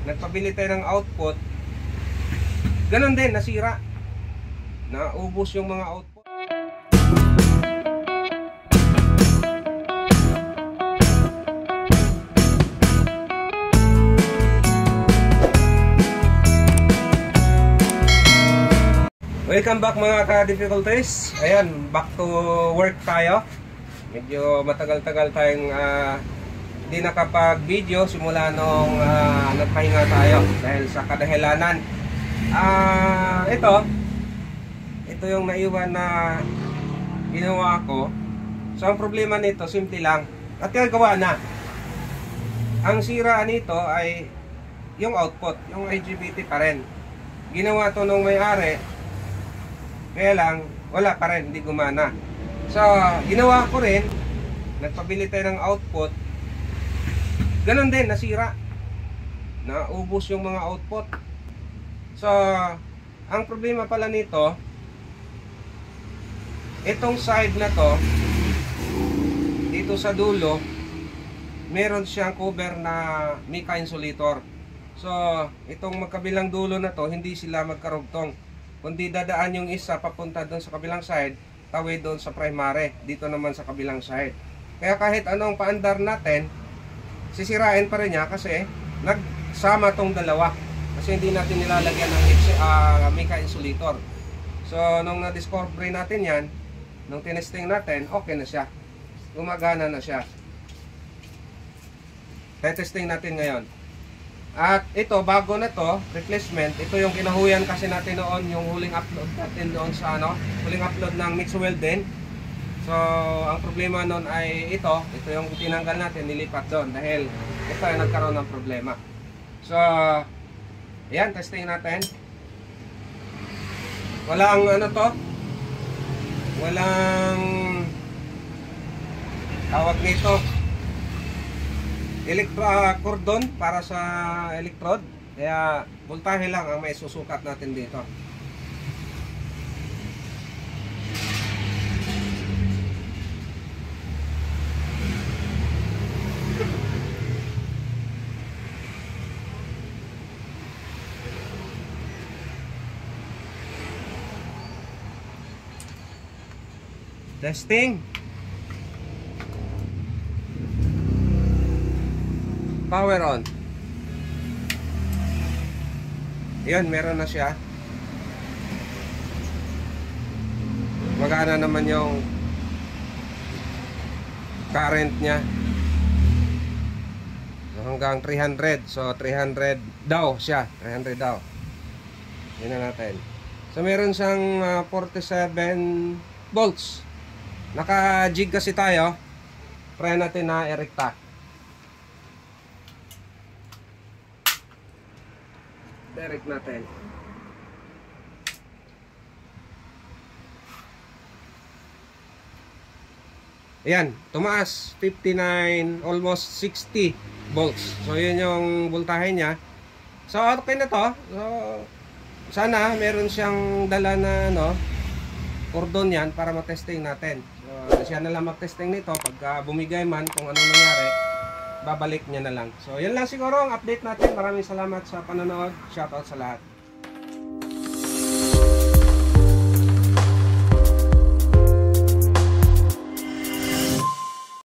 nagpabili tayo ng output, ganun din, nasira. Naubos yung mga output. Welcome back mga ka-difficulties. Ayan, back to work tayo. Medyo matagal-tagal tayong di nakapag-video simula nung nagpahinga tayo dahil sa kadahilanan. Ito yung naiwan na ginawa ko. So ang problema nito, simple lang. At yung gawa na. Ang sira nito ay yung output, yung IGBT pa rin. Ginawa to nung may-ari. Kaya lang, wala pa rin, hindi gumana. So, ginawa ko rin, nagpabili tayo ng output, ganun din, nasira. Naubos yung mga output. So, ang problema pala nito, itong side na to, dito sa dulo, meron siyang cover na mica insulator. So, itong magkabilang dulo na to, hindi sila magkarugtong. Kundi dadaan yung isa papunta doon sa kabilang side, tawid doon sa primary, dito naman sa kabilang side. Kaya kahit anong paandar natin, sisirain pa rin niya kasi nagsama tong dalawa. Kasi hindi natin nilalagyan ng mica insulator. So, nung na-discover natin yan, nung tinesting natin, okay na siya. Gumagana na siya. Testing natin ngayon. At ito, bago na to, replacement, ito yung kinahuyan kasi natin noon, yung huling upload natin doon sa huling upload ng Mixwell din. So, ang problema noon ay ito yung tinanggal natin, nilipat doon dahil ito ay nagkaroon ng problema. So, ayan, testing natin. Walang walang tawag nito. Cordon para sa electrode, kaya voltahe lang ang may susukat natin dito. Testing. Power on. Ayan, meron na siya. Magana naman yung current niya. Hanggang 300. So 300 daw siya. 300 daw. Yan na natin. So meron siyang 47 volts. Naka-jig kasi tayo. Try natin na erekta. Direct natin. Ayan, tumaas 59, almost 60 volts. So yun yung voltahe niya. So okay na to. So sana meron siyang dala na cordon yan para matesting natin. So siya na lang mag-testing nito. Pagka bumigay man kung anong nangyari, babalik niya na lang. So yan lang siguro ang update natin. Maraming salamat sa panonood. Shoutout sa lahat.